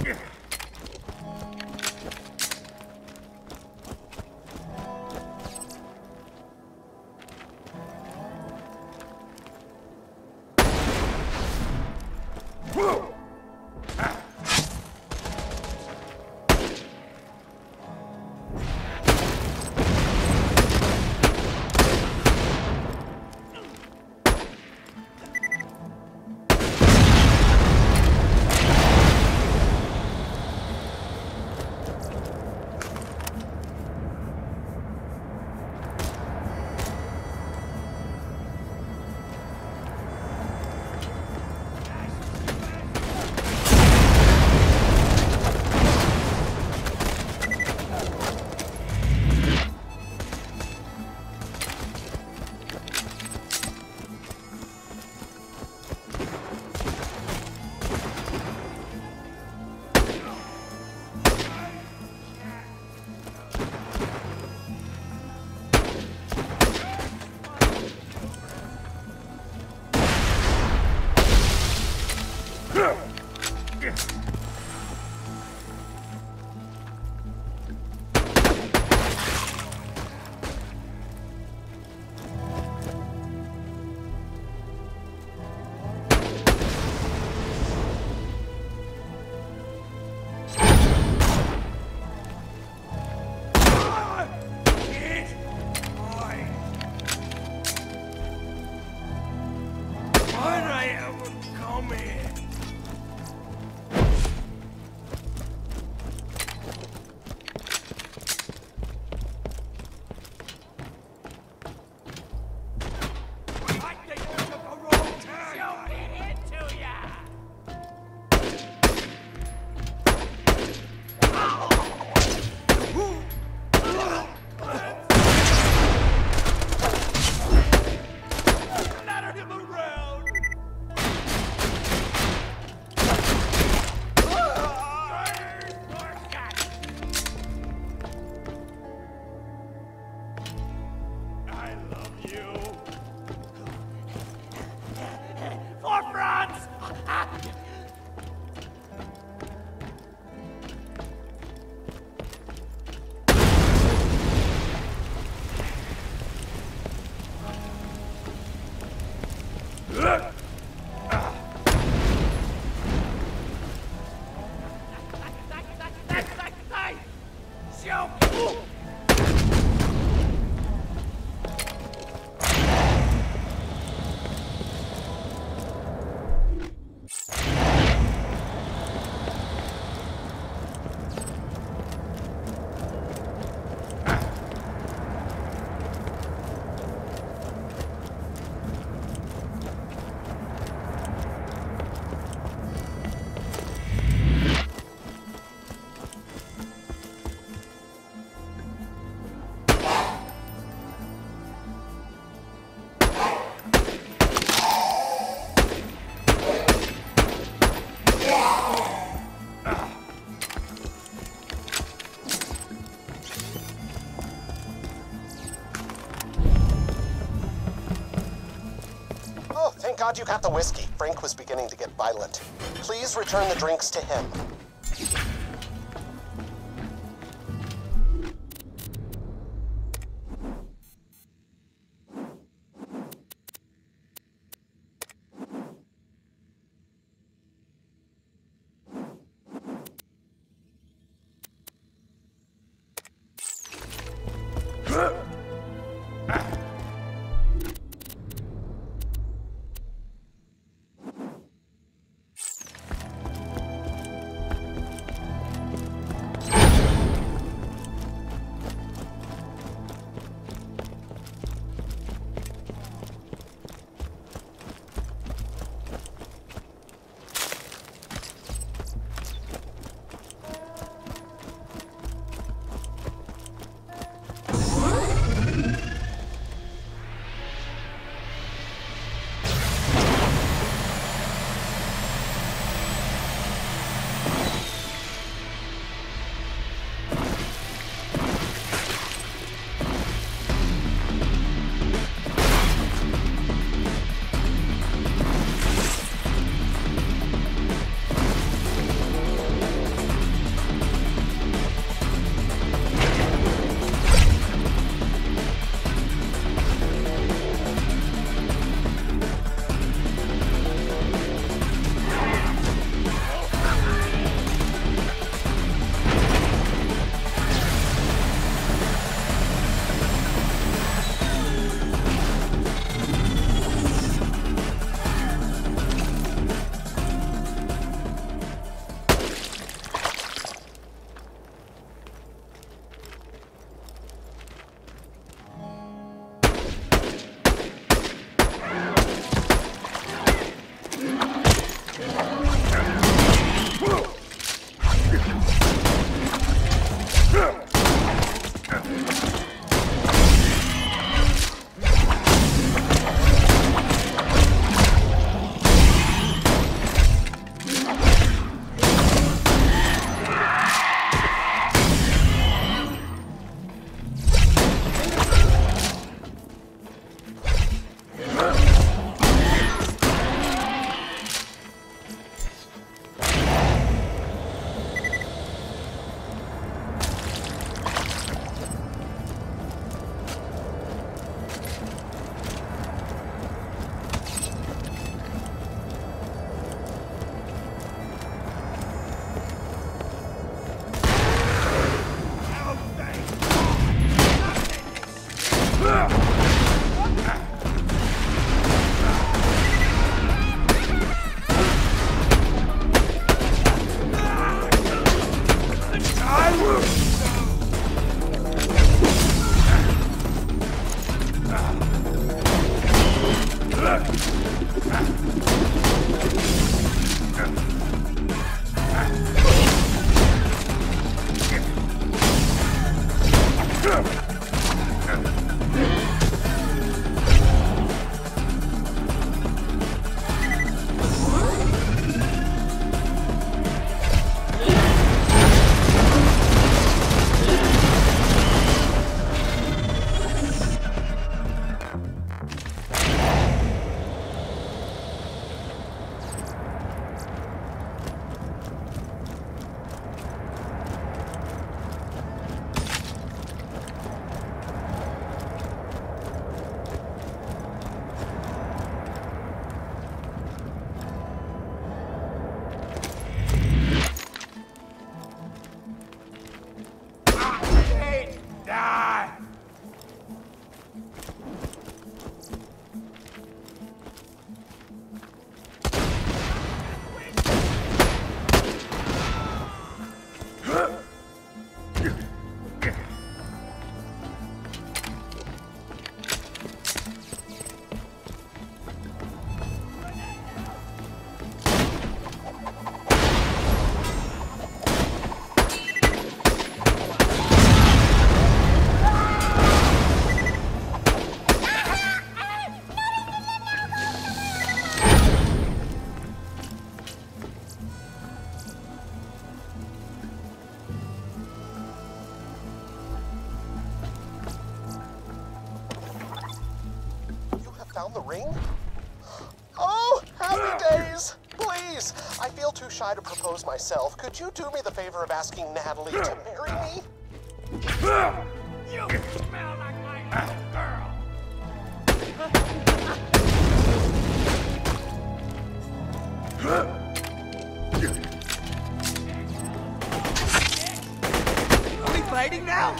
Thank God you got the whiskey. Frank was beginning to get violent. Please return the drinks to him. found the ring? Oh, happy days! Please, I feel too shy to propose myself. Could you do me the favor of asking Natalie to marry me? You smell like my little girl! Are we fighting now?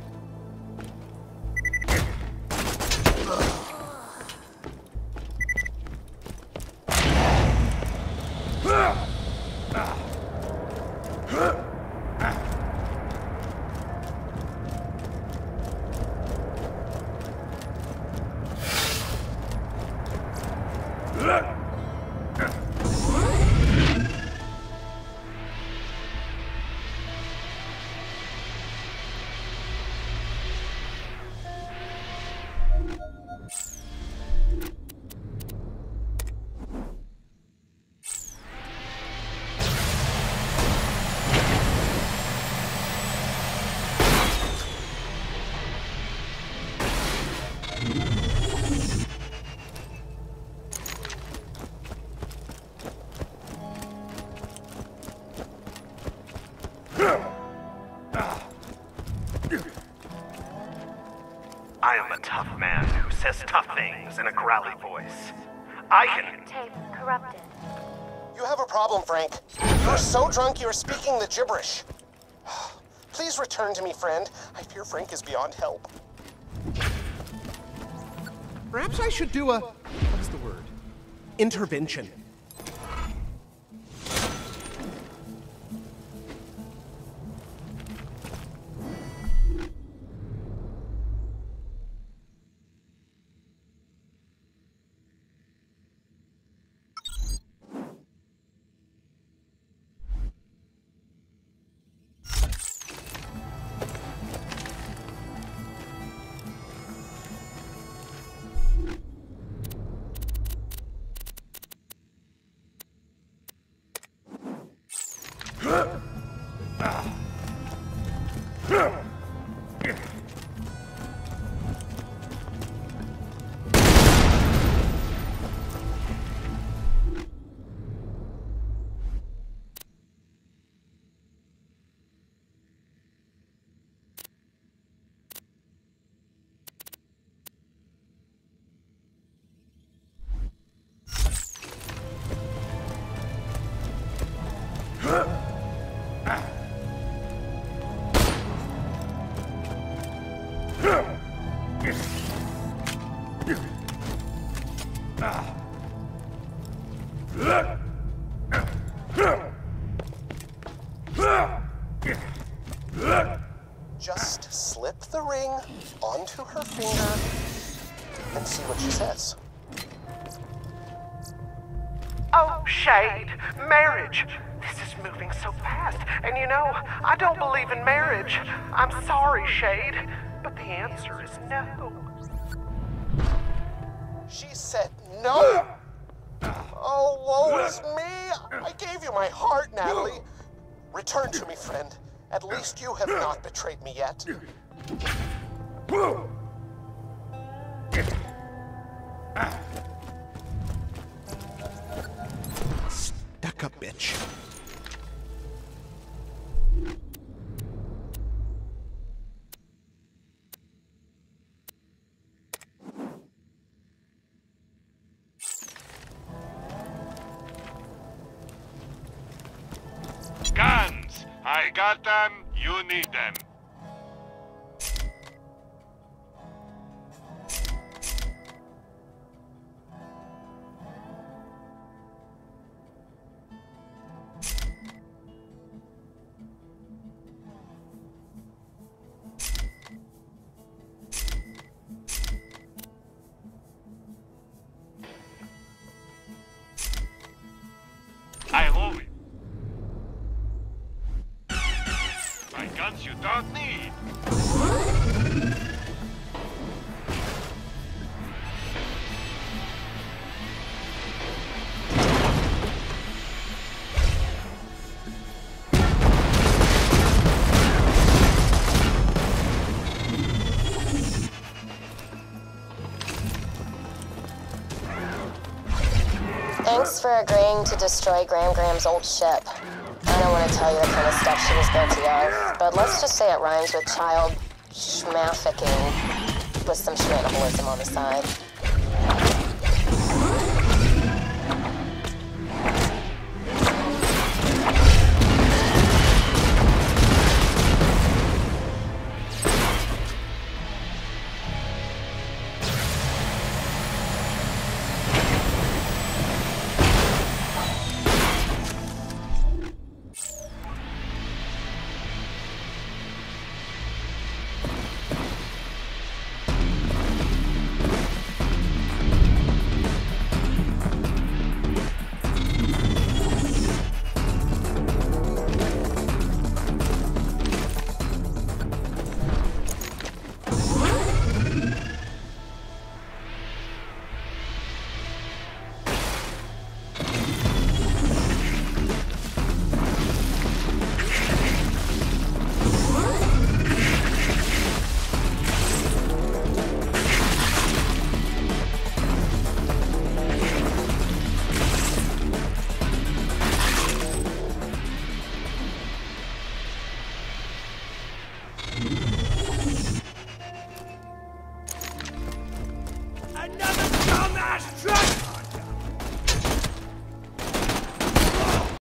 I am a tough man who says tough things in a growly voice. I can... Tape corrupted. You have a problem, Frank. You're so drunk you're speaking the gibberish. Please return to me, friend. I fear Frank is beyond help. Perhaps I should do a... what is the word? Intervention. Just slip the ring onto her finger and see what she says. Oh, Shade, marriage. This is moving so fast. And you know, I don't believe in marriage. I'm sorry, Shade, but the answer is no. She said no. Oh, woe is me. I gave you my heart, Natalie. Return to me, friend. At least you have not betrayed me yet. Stuck-up bitch. Guns! I got them, you need them. I love it. My guns you don't need. for agreeing to destroy Graham's old ship. I don't want to tell you the kind of stuff she was guilty of, but let's just say it rhymes with child schmafficking with some schmanabalism on the side. Another dumbass truck!